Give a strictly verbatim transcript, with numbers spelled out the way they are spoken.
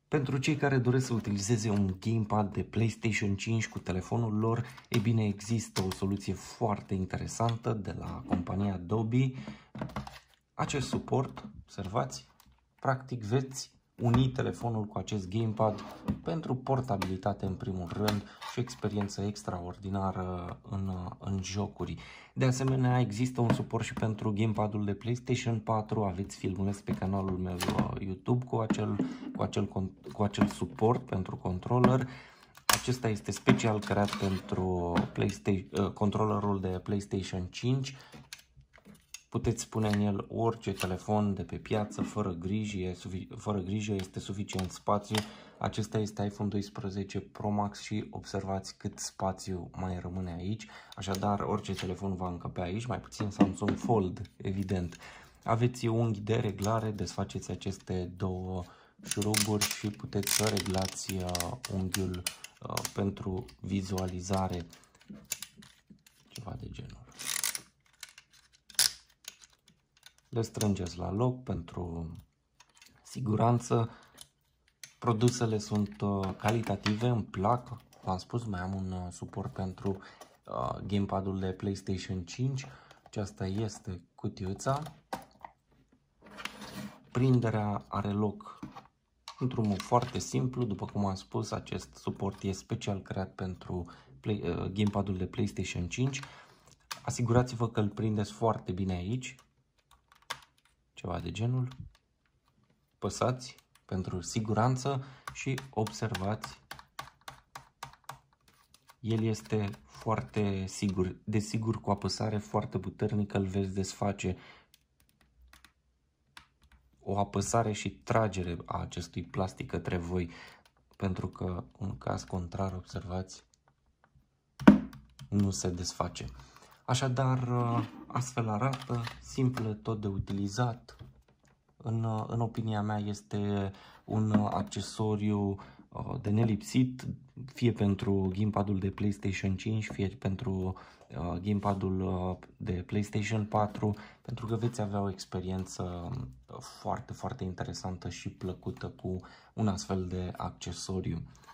Pentru cei care doresc să utilizeze un gamepad de PlayStation cinci cu telefonul lor, e bine, există o soluție foarte interesantă de la compania Adobe. Acest suport, observați, practic veți uni telefonul cu acest gamepad pentru portabilitate în primul rând și experiență extraordinară în, în jocuri. De asemenea, există un suport și pentru gamepadul de PlayStation patru, aveți filmuleț pe canalul meu YouTube cu acel, cu acel, cu acel suport pentru controller. Acesta este special creat pentru PlayStation, controllerul de PlayStation cinci. Puteți pune în el orice telefon de pe piață, fără grijă, fără grijă, este suficient spațiu. Acesta este iPhone doisprezece Pro Max și observați cât spațiu mai rămâne aici. Așadar, orice telefon va încăpea aici, mai puțin Samsung Fold, evident. Aveți unghi de reglare, desfaceți aceste două șuruburi și puteți să reglați unghiul uh, pentru vizualizare, ceva de genul. Le strângeți la loc pentru siguranță. Produsele sunt uh, calitative, îmi plac. V-am spus, mai am un uh, suport pentru uh, gamepadul de PlayStation cinci. Aceasta este cutiuța. Prinderea are loc într-un mod foarte simplu. După cum am spus, acest suport este special creat pentru play, uh, gamepadul de PlayStation cinci. Asigurați-vă că îl prindeți foarte bine aici. Ceva de genul. Păsați pentru siguranță și observați. El este foarte sigur. Desigur, cu apăsare foarte puternică îl veți desface. O apăsare și tragere a acestui plastic către voi, pentru că în caz contrar, observați, nu se desface. Așadar, astfel arată, simplă, tot de utilizat. În, în opinia mea este un accesoriu de nelipsit, fie pentru gamepadul de PlayStation cinci, fie pentru uh, gamepadul uh, de PlayStation patru, pentru că veți avea o experiență foarte, foarte interesantă și plăcută cu un astfel de accesoriu.